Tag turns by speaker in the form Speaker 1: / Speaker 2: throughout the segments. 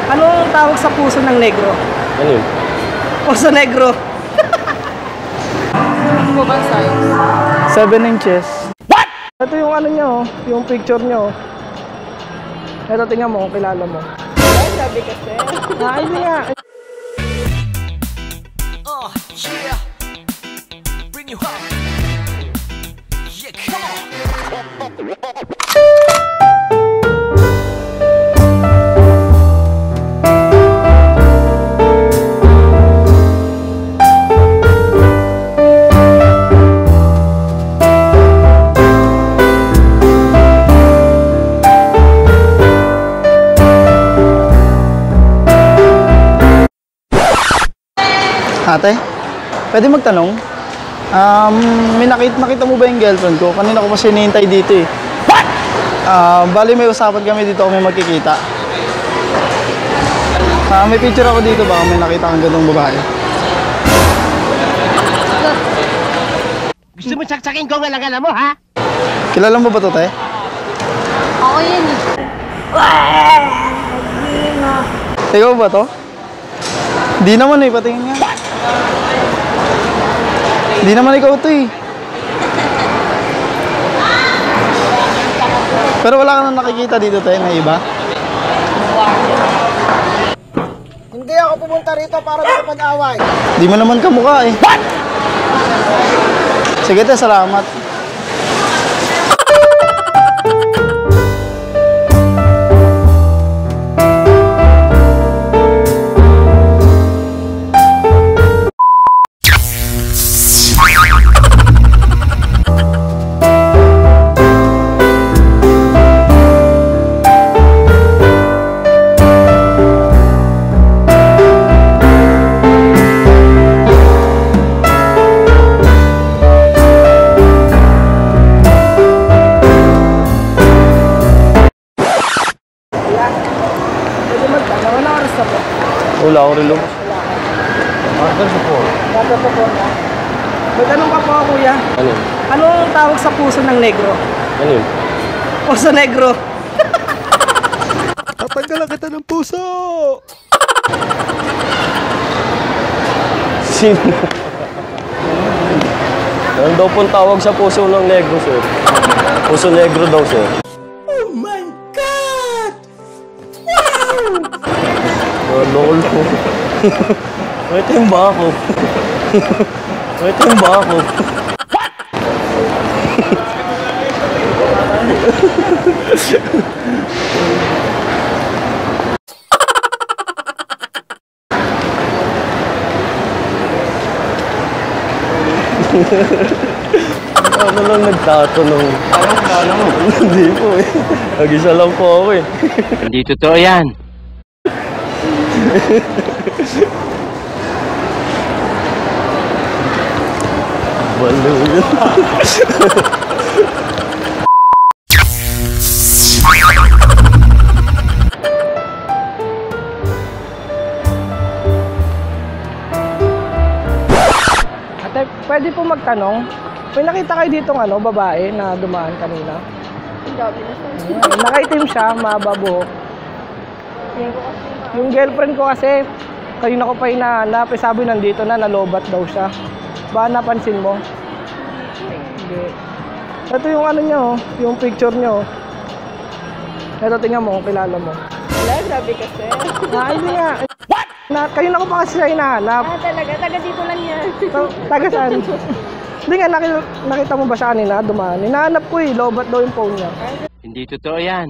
Speaker 1: Anong tawag sa puso ng negro?
Speaker 2: Ano yun?
Speaker 1: Puso negro.
Speaker 3: Ano mo ba size?
Speaker 1: 7 inches. What? Ito yung ano nyo, yung picture nyo. Ito, tingnan mo kung kilala mo.
Speaker 3: Ay, sabi kasi.
Speaker 1: Hindi nga.
Speaker 4: Yeah. Bring you home. Yeah, come on.
Speaker 1: Ate, pwede magtanong? Nakita mo ba yung girlfriend ko? Kanina ko pa siya hinihintay dito eh. What? Bali may usapan kami dito kami magkikita. May picture ako dito, baka may nakita kang ganung babae.
Speaker 5: Gusto mo saksakin ko ang alang-alam mo, ha?
Speaker 1: Kilala mo ba to, te?
Speaker 3: Ako yan eh.
Speaker 1: Ikaw ba to? Di naman eh, patingin nga. Di naman ikaw to eh. Pero wala ka nang nakikita dito tayo na iba?
Speaker 5: Hindi ako pumunta rito para makapag-away.
Speaker 1: Di mo naman kamukha eh. What? Sige te, salamat. Wala ako rin lumos. Order po po. Order po po na. May tanong ka po, kuya.
Speaker 2: Ano yun?
Speaker 1: Anong tawag sa puso ng negro?
Speaker 2: Ano yun?
Speaker 1: Puso negro.
Speaker 2: Tatanggalan kita ng puso! Sino? Ano daw pong tawag sa puso ng negro, sir? Puso negro daw, sir.
Speaker 5: Oh my God! Wow!
Speaker 2: Lol ko. Ito yung bako. Ito yung bako. Ano lang nagtatanong? Alam mo? Hindi po eh. Nag-isa lang po ako eh.
Speaker 5: Hindi totoo yan.
Speaker 2: Baliw yun.
Speaker 1: Ate, pwede po magtanong? May nakita kayo ditong babae na dumaan kanina?
Speaker 3: Ang dami na siya.
Speaker 1: Nakaitim siya, mahaba buhok. Yung girlfriend ko kasi, kanina ko pa hinahanap, sabi nandito na, nalobat daw siya. Ba napansin mo? Hindi. Ito yung ano nyo, yung picture nyo. Ito, tingnan mo kung kilala mo.
Speaker 3: Wala, sabi kasi.
Speaker 1: Hindi nga. What? Kanina ko pa kasi siya hinahanap.
Speaker 3: Talaga? Taga dito lang yan.
Speaker 1: Taga saan? Hindi nga, nakita mo ba siya kanina, dumaan? Hinahanap ko eh, lobat daw yung phone niya.
Speaker 5: Hindi totoo yan.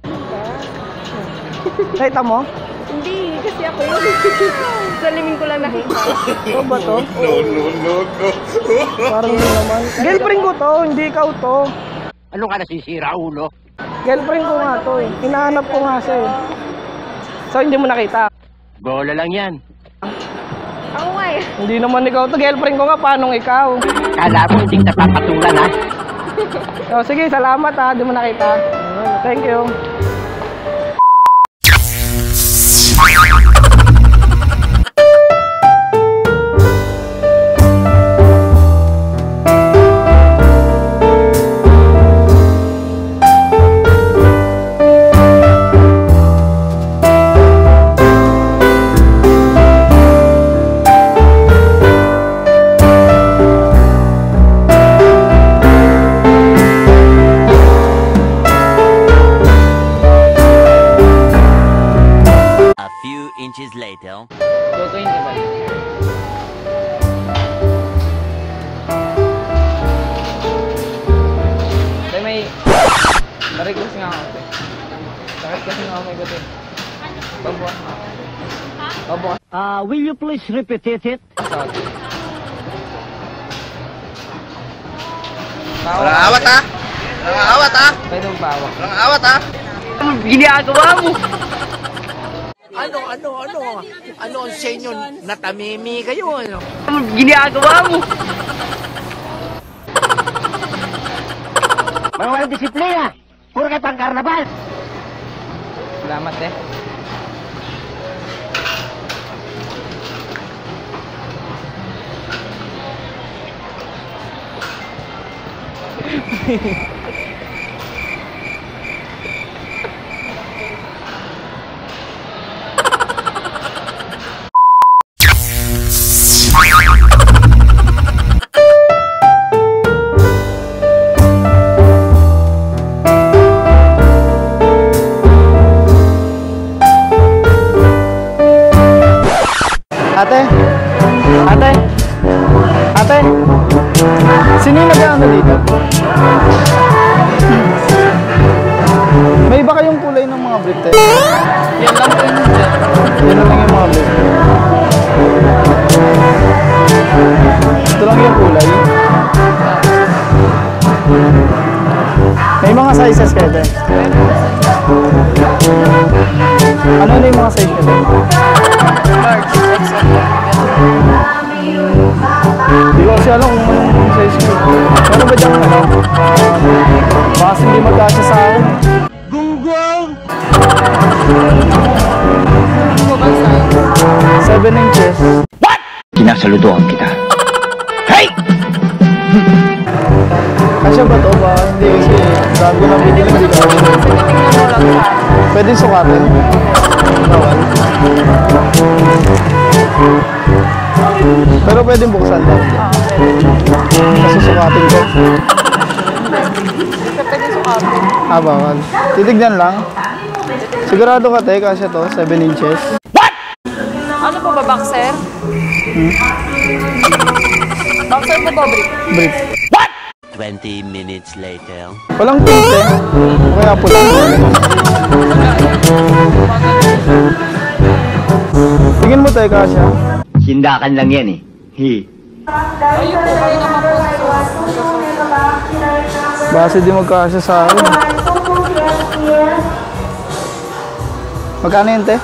Speaker 1: Nakita mo?
Speaker 3: Hindi, kasi ako yun. Saliming ko lang nakita.
Speaker 1: Ito ba to? No. Parang yun naman. Girlfriend ko to, hindi ikaw to.
Speaker 5: Ano ka nasisira, ulo?
Speaker 1: Girlfriend ko nga to eh. Hinahanap ko nga siya eh. So hindi mo nakita?
Speaker 5: Bola lang yan.
Speaker 3: Ako nga eh.
Speaker 1: Hindi naman ikaw to. Girlfriend ko nga, paanong ikaw?
Speaker 5: Kala mo hindi kita papatulan, ha?
Speaker 1: So sige, salamat ha. Hindi mo nakita. Thank you.
Speaker 4: inches later.
Speaker 6: Tutuin ka ba? Tay, may... Na-request nga ako. Sakit kasi nga ako may gutin. Pabukas nga. Pabukas.
Speaker 7: Will you please repeat it?
Speaker 6: Sakit.
Speaker 5: Walang awat ha? Walang awat ha?
Speaker 6: Pwede mong pawak.
Speaker 5: Walang awat ha?
Speaker 7: Ginagawa mo!
Speaker 5: Ano ang sa inyo? Natamimi kayo ano?
Speaker 7: Ginagawa mo! Mga walang disiplina! Puro kayo pang karnabal!
Speaker 6: Salamat eh.
Speaker 1: Ate? Ate? Ate? Sino yung nag-ano dito? May iba kayong kulay ng mga brick tayo?
Speaker 6: Yan lang po yun dyan.
Speaker 1: Yan lang yung mga brick. Ito lang yung kulay. May mga sizes kayo din. Ano na yung mga size nyo din?
Speaker 6: Large, XL.
Speaker 1: Hindi ko kasi alam kung anong size ko. Pero ba dyan ano? Baka hindi magkasya sa akin.
Speaker 7: Gunggong!
Speaker 6: Ano po ba size?
Speaker 1: 7 inches.
Speaker 7: Kinasaludoan kita. Hey!
Speaker 1: Kasya ba to ba? Hindi kasi sabi ko lang binili hindi ko.
Speaker 6: Tingnan mo lang sa
Speaker 1: Pwede sukatin. Bawal. Pero pwede buksan daw. Kasi sukatin ko.
Speaker 6: Hindi ka pwede sukatin.
Speaker 1: Bawal. Titignan lang. Sigurado ka te, kasya to, 7 inches.
Speaker 3: Ano po ba, boxer? Boxer po ba, brick?
Speaker 1: Brick.
Speaker 4: 20 minutes later.
Speaker 1: Walang tinte. O kaya pula. Tingin mo tayo kasya.
Speaker 7: Sindakan lang yan eh.
Speaker 3: Ayun po, kayo naman po.
Speaker 1: Base di magkasya sa akin. Magkano yun te?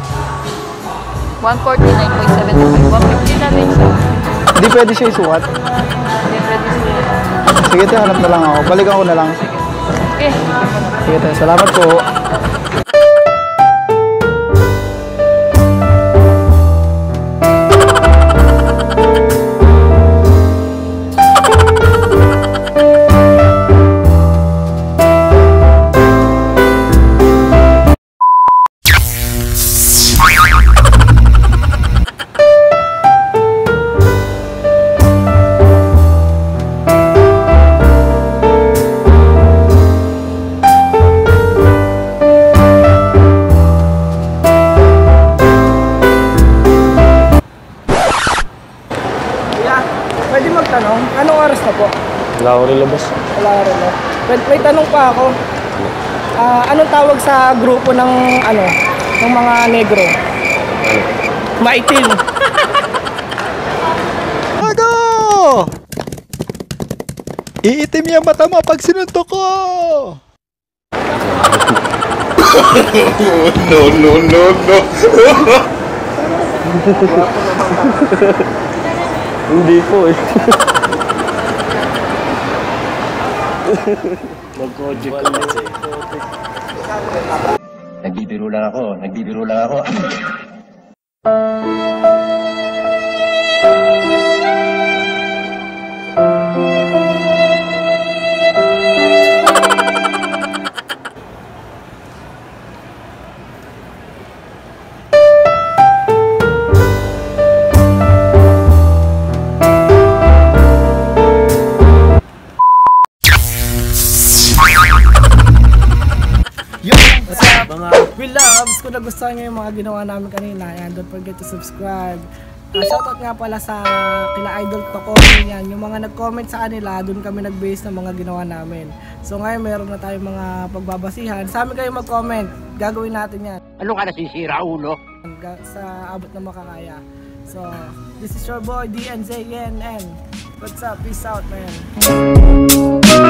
Speaker 3: 149.75. 150 na din siya.
Speaker 1: Hindi pwede siya isukat.
Speaker 3: Hindi pwede siya.
Speaker 1: Sige te, hanap na lang ako. Balikan ko na lang.
Speaker 3: Okay.
Speaker 1: Sige te, salamat po. Pwede magtanong, anong oras na po?
Speaker 2: Wala ko rin labas.
Speaker 1: Wala rin no? May tanong pa ako. Anong tawag sa grupo ng ng mga negro? Maitim.
Speaker 8: Ago! Iitim yung mata mo pag sinuntok ko!
Speaker 2: Hindi po eh.
Speaker 7: Nagbibiro lang ako.
Speaker 8: Yo, what's up
Speaker 2: Mga
Speaker 1: We loves, kung nagustuhan nyo yung mga ginawa namin kanina, yan, don't forget to subscribe. Shoutout nga pala sa kila Idol Tokomi yan. Yung mga nag-comment sa kanila, dun kami nag-base ng mga ginawa namin. So ngayon meron na tayong mga pagbabasihan. Sa amin kayo mag-comment, gagawin natin yan.
Speaker 7: Ano ka nasisira, ulo?
Speaker 1: Sa abot na makakaya. So, this is your boy DNZNN. What's up? Peace out, man.